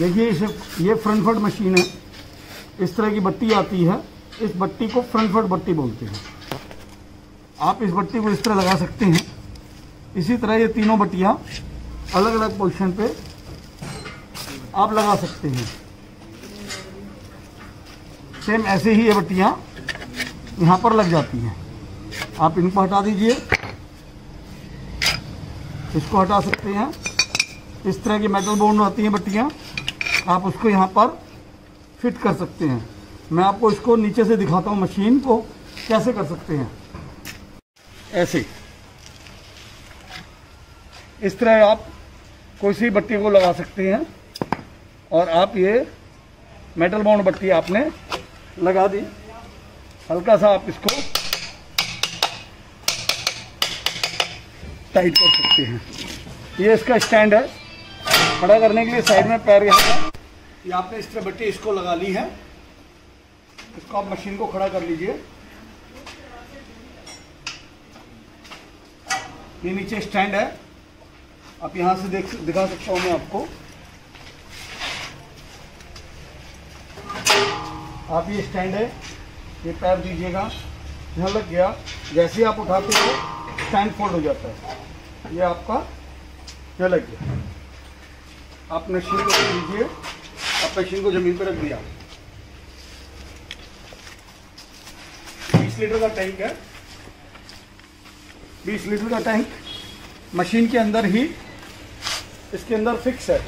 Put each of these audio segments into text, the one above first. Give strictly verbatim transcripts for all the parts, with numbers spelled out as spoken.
देखिए इसे, ये फ्रंट फट मशीन है। इस तरह की बत्ती आती है, इस बत्ती को फ्रंट फट बत्ती बोलते हैं। आप इस बत्ती को इस तरह लगा सकते हैं। इसी तरह ये तीनों बत्तियां अलग अलग पोजीशन पे आप लगा सकते हैं। सेम ऐसे ही ये बत्तियां यहाँ पर लग जाती हैं। आप इनको हटा दीजिए, इसको हटा सकते हैं। इस तरह की मेटल बाउंड आती हैं बत्तियां, आप उसको यहाँ पर फिट कर सकते हैं। मैं आपको इसको नीचे से दिखाता हूँ मशीन को कैसे कर सकते हैं। ऐसे इस तरह आप कोई सी बत्ती को लगा सकते हैं और आप ये मेटल बाउंड बत्ती आपने लगा दी। हल्का सा आप इसको टाइट कर सकते हैं। ये इसका स्टैंड है, खड़ा करने के लिए साइड में पैर यहाँ पर। ये आपने इस तरह बत्ती इसको लगा ली है। इसको आप मशीन को खड़ा कर लीजिए। ये नीचे स्टैंड है, आप यहाँ से देख दिखा सकता हूँ मैं आपको। आप ये स्टैंड है, ये पैर दीजिएगा, यहाँ लग गया। जैसे ही आप उठाते हो स्टैंड फोल्ड हो जाता है। ये आपका ये लग गया। आप मशीन को रख दीजिए, आप मशीन को जमीन पर रख दिया। बीस लीटर का टैंक है, बीस लीटर का टैंक मशीन के अंदर ही, इसके अंदर फिक्स है।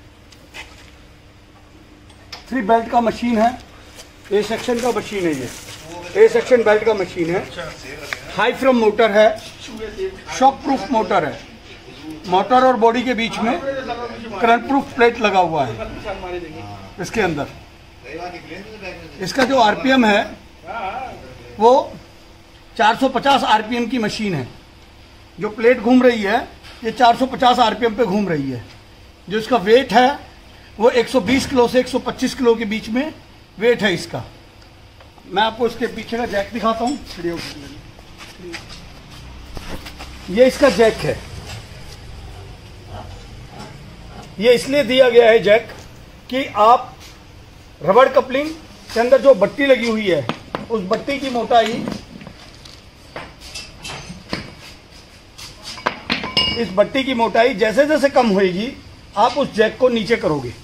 थ्री बेल्ट का मशीन है, ए सेक्शन का मशीन है। ये ए सेक्शन बेल्ट का मशीन है। हाई फ्रम मोटर है, शॉक प्रूफ मोटर है। मोटर और बॉडी के बीच में करंट प्रूफ प्लेट लगा हुआ है इसके अंदर। इसका जो आरपीएम है वो चार सौ पचास आरपीएम की मशीन है। जो प्लेट घूम रही है ये चार सौ पचास आरपीएम पे घूम रही है। जो इसका वेट है वो एक सौ बीस किलो से एक सौ पच्चीस किलो के बीच में वेट है इसका। मैं आपको इसके पीछे का जैक दिखाता हूँ। ये इसका जैक है। ये इसलिए दिया गया है जैक कि आप रबड़ कपलिंग के अंदर जो बत्ती लगी हुई है उस बत्ती की मोटाई, इस बत्ती की मोटाई जैसे जैसे कम होएगी आप उस जैक को नीचे करोगे।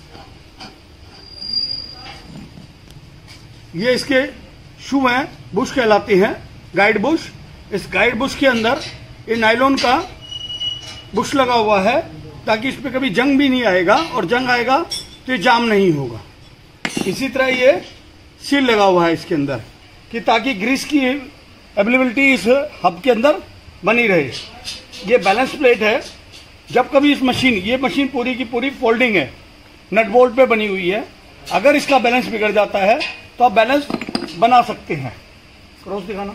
ये इसके शू हैं, बुश कहलाते हैं, गाइड बुश। इस गाइड बुश के अंदर ये नायलॉन का बुश लगा हुआ है ताकि इस पे कभी जंग भी नहीं आएगा, और जंग आएगा तो ये जाम नहीं होगा। इसी तरह ये सील लगा हुआ है इसके अंदर कि ताकि ग्रीस की अवेलेबिलिटी इस हब के अंदर बनी रहे। ये बैलेंस प्लेट है। जब कभी इस मशीन, ये मशीन पूरी की पूरी फोल्डिंग है, नट बोल्ट पे बनी हुई है। अगर इसका बैलेंस बिगड़ जाता है तो आप बैलेंस बना सकते हैं। क्रॉस दिखाना।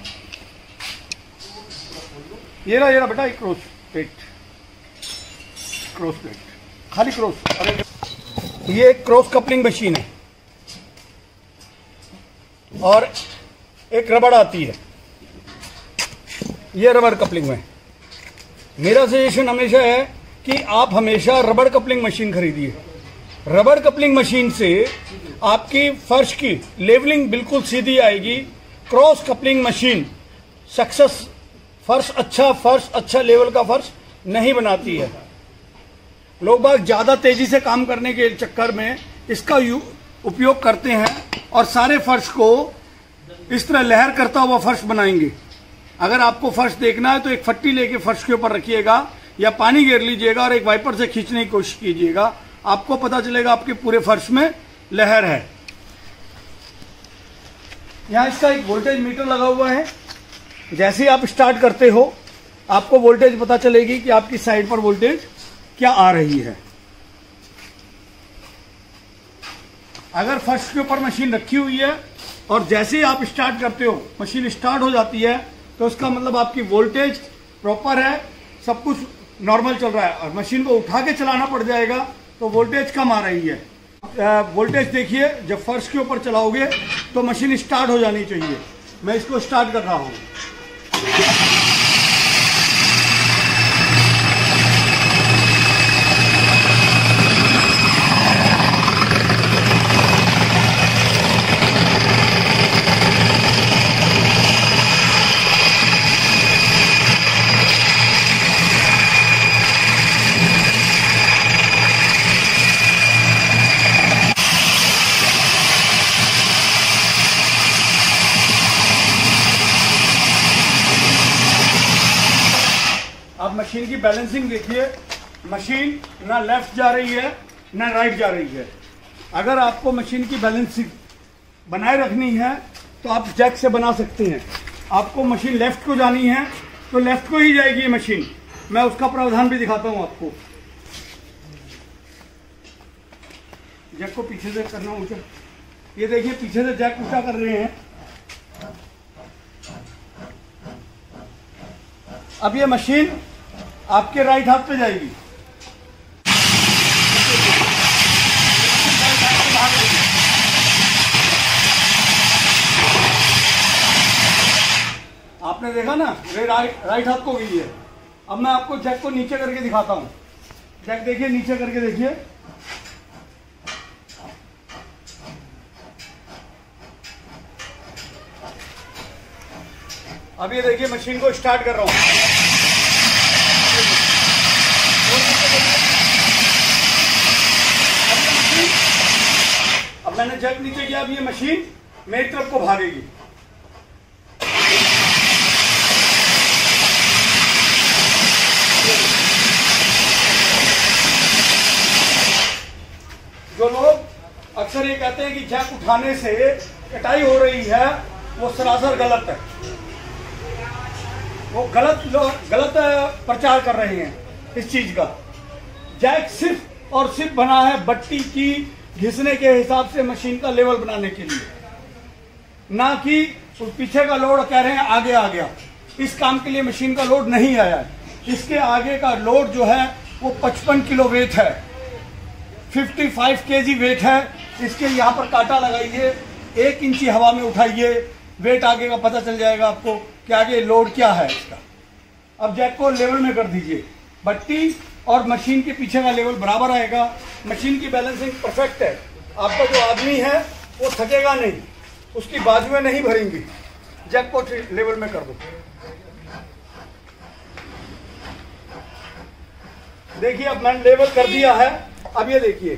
ये रहा ये रहा बेटा, एक क्रॉस प्लेट, क्रॉस प्लेट, खाली क्रॉस। अरे ये एक क्रॉस कपलिंग मशीन है और एक रबड़ आती है। ये रबड़ कपलिंग में मेरा सजेशन हमेशा है कि आप हमेशा रबड़ कपलिंग मशीन खरीदिए। रबड़ कपलिंग मशीन से आपकी फर्श की लेवलिंग बिल्कुल सीधी आएगी। क्रॉस कपलिंग मशीन सक्सेस फर्श अच्छा फर्श अच्छा लेवल का फर्श नहीं बनाती है। लोग बाग ज्यादा तेजी से काम करने के चक्कर में इसका उपयोग करते हैं और सारे फर्श को इस तरह लहर करता हुआ फर्श बनाएंगे। अगर आपको फर्श देखना है तो एक फट्टी लेके फर्श के ऊपर रखिएगा या पानी घेर लीजिएगा और एक वाइपर से खींचने की कोशिश कीजिएगा। आपको पता चलेगा आपके पूरे फर्श में लहर है। यहाँ इसका एक वोल्टेज मीटर लगा हुआ है। जैसे ही आप स्टार्ट करते हो आपको वोल्टेज पता चलेगी कि आपकी साइड पर वोल्टेज क्या आ रही है। अगर फर्श के ऊपर मशीन रखी हुई है और जैसे ही आप स्टार्ट करते हो मशीन स्टार्ट हो जाती है तो उसका मतलब आपकी वोल्टेज प्रॉपर है, सब कुछ नॉर्मल चल रहा है। और मशीन को उठा के चलाना पड़ जाएगा तो वोल्टेज कम आ रही है। वोल्टेज देखिए, जब फर्श के ऊपर चलाओगे तो मशीन स्टार्ट हो जानी चाहिए। मैं इसको स्टार्ट कर रहा हूँ। मशीन की बैलेंसिंग देखिए, मशीन ना लेफ्ट जा रही है ना राइट जा रही है। अगर आपको मशीन की बैलेंसिंग बनाए रखनी है तो आप जैक से बना सकते हैं। आपको मशीन लेफ्ट को जानी है तो लेफ्ट को ही जाएगी ये मशीन। मैं उसका प्रावधान भी दिखाता हूं आपको। जैक को पीछे से करना ऊंचा, ये देखिए पीछे से जैक ऊंचा कर रहे हैं। अब ये मशीन आपके राइट हाथ पे जाएगी। आपने देखा ना, रे राइट राइट हाथ को गई है। अब मैं आपको जैक को नीचे करके दिखाता हूं। जैक देखिए, नीचे करके देखिए। अब ये देखिए मशीन को स्टार्ट कर रहा हूं। अब मैंने जैक नीचे किया, अब ये मशीन मेरी तरफ को भागेगी। जो लोग अक्सर ये कहते हैं कि जैक उठाने से कटाई हो रही है, वो सरासर गलत है। वो गलत लोग गलत प्रचार कर रहे हैं इस चीज का। जैक सिर्फ और सिर्फ बना है बट्टी की घिसने के हिसाब से मशीन का लेवल बनाने के लिए, ना कि पीछे का लोड कह रहे हैं आगे आ गया। इस काम के लिए मशीन का लोड नहीं आया है। इसके आगे का लोड जो है वो पचपन किलो वेट है, पचपन केजी वेट है। इसके यहाँ पर कांटा लगाइए, एक इंची हवा में उठाइए, वेट आगे का पता चल जाएगा आपको कि आगे लोड क्या है इसका। अब जैक को लेवल में कर दीजिए। बट्टी और मशीन के पीछे का लेवल बराबर आएगा। मशीन की बैलेंसिंग परफेक्ट है। आपका जो आदमी है वो थकेगा नहीं, उसकी बाजुएं नहीं भरेंगी। जैक को लेवल में कर दो। देखिए अब मैंने लेवल कर दिया है। अब ये देखिए,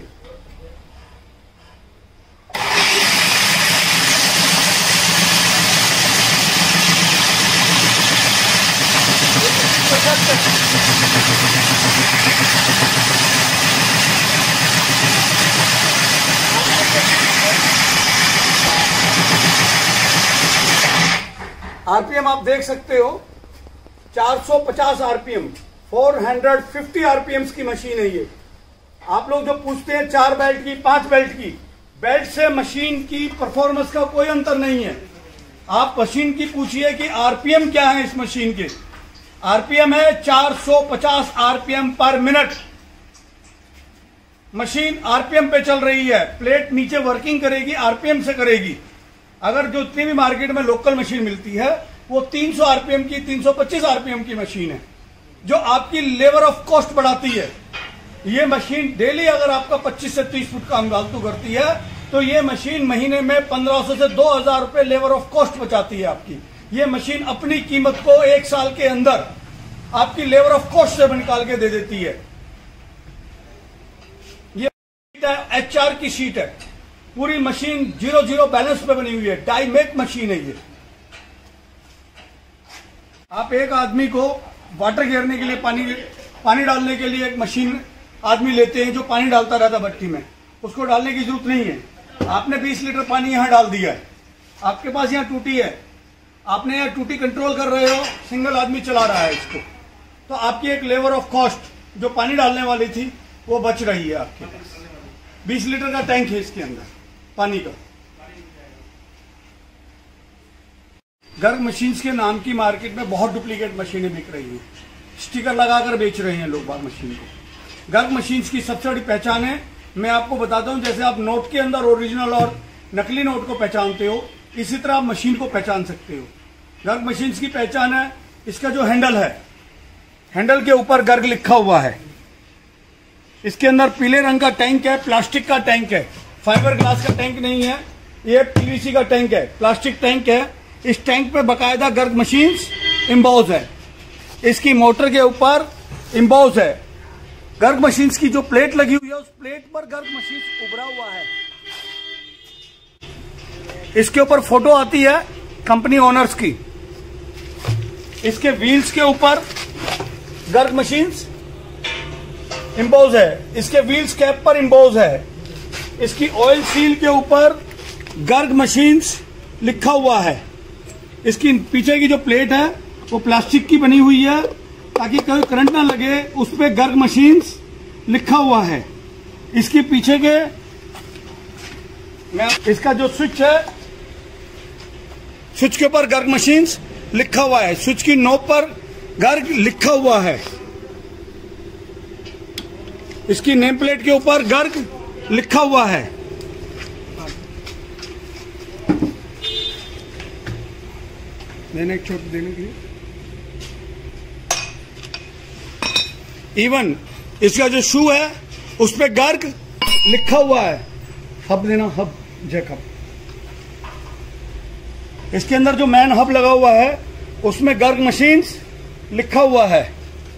आरपीएम आप देख सकते हो, चार सौ पचास आरपीएम, चार सौ पचास आरपीएम की मशीन है ये। आप लोग जो पूछते हैं चार बेल्ट की, पांच बेल्ट की, बेल्ट से मशीन की परफॉर्मेंस का कोई अंतर नहीं है। आप मशीन की पूछिए कि आरपीएम क्या है इस मशीन के। आरपीएम है चार सौ पचास आरपीएम पर मिनट। मशीन आरपीएम पे चल रही है। प्लेट नीचे वर्किंग करेगी, आरपीएम से करेगी। अगर जो इतनी भी मार्केट में लोकल मशीन मिलती है वो तीन सौ आरपीएम की, तीन सौ पच्चीस आरपीएम की मशीन है, जो आपकी लेबर ऑफ कॉस्ट बढ़ाती है। ये मशीन डेली अगर आपका पच्चीस से तीस फुट काम फालतू करती है तो ये मशीन महीने में पंद्रह सौ से दो हजार रुपए लेबर ऑफ कॉस्ट बचाती है आपकी। ये मशीन अपनी कीमत को एक साल के अंदर आपकी लेबर ऑफ कॉस्ट से निकाल के दे देती है। ये एच आर की शीट है। पूरी मशीन जीरो जीरो बैलेंस पे बनी हुई है। डाई मेक मशीन है ये। आप एक आदमी को वाटर घेरने के लिए, पानी पानी डालने के लिए एक मशीन आदमी लेते हैं जो पानी डालता रहता भट्टी में, उसको डालने की जरूरत नहीं है। आपने बीस लीटर पानी यहां डाल दिया है, आपके पास यहां टूटी है, आपने यहां टूटी कंट्रोल कर रहे हो, सिंगल आदमी चला रहा है इसको, तो आपकी एक लेबर ऑफ कॉस्ट जो पानी डालने वाली थी वो बच रही है आपके पास। बीस लीटर का टैंक है इसके अंदर पानी का। गर्ग मशीन्स के नाम की मार्केट में बहुत डुप्लीकेट मशीनें बिक रही हैं। स्टिकर लगाकर बेच रहे हैं लोग बाग मशीन को। गर्ग मशीन्स की सबसे बड़ी पहचान है, मैं आपको बताता हूं, जैसे आप नोट के अंदर ओरिजिनल और नकली नोट को पहचानते हो, इसी तरह आप मशीन को पहचान सकते हो। गर्ग मशीन्स की पहचान है इसका जो हैंडल है, हैंडल के ऊपर गर्ग लिखा हुआ है। इसके अंदर पीले रंग का टैंक है, प्लास्टिक का टैंक है, फाइबर ग्लास का टैंक नहीं है, ये पीवीसी का टैंक है, प्लास्टिक टैंक है। इस टैंक पे बकायदा गर्ग मशीन्स इम्बोज है। इसकी मोटर के ऊपर इम्बोज है। गर्ग मशीन्स की जो प्लेट लगी हुई है उस प्लेट पर गर्ग मशीन्स उभरा हुआ है। इसके ऊपर फोटो आती है कंपनी ओनर्स की। इसके व्हील्स के ऊपर गर्ग मशीन्स इम्पोज है, इसके व्हील्स कैप पर इम्पोज है, इसकी ऑयल सील के ऊपर गर्ग मशीन्स लिखा हुआ है। इसकी पीछे की जो प्लेट है वो प्लास्टिक की बनी हुई है ताकि कोई करंट ना लगे, उस पर गर्ग मशीन्स लिखा हुआ है। इसके पीछे के इसका जो स्विच है, स्विच के ऊपर गर्ग मशीन्स लिखा हुआ है, स्विच की नोब पर गर्ग लिखा हुआ है, इसकी नेम प्लेट के ऊपर गर्ग लिखा हुआ है। देने एक छोट देने के लिए इवन इसका जो शू है उस पे गर्ग लिखा हुआ है। हब देना, हब जैक हब। इसके अंदर जो मैन हब लगा हुआ है उसमें गर्ग मशीन्स लिखा हुआ है।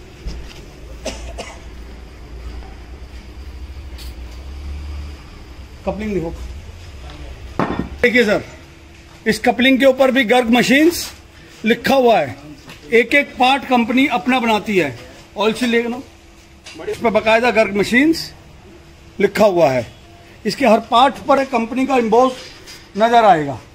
कपलिंग देखो, देखिए सर, इस कपलिंग के ऊपर भी गर्ग मशीन्स लिखा हुआ है। एक एक पार्ट कंपनी अपना बनाती है। ऑयल सील लेना, इस पर बाकायदा गर्ग मशीन्स लिखा हुआ है। इसके हर पार्ट पर एक कंपनी का इम्बोस नजर आएगा।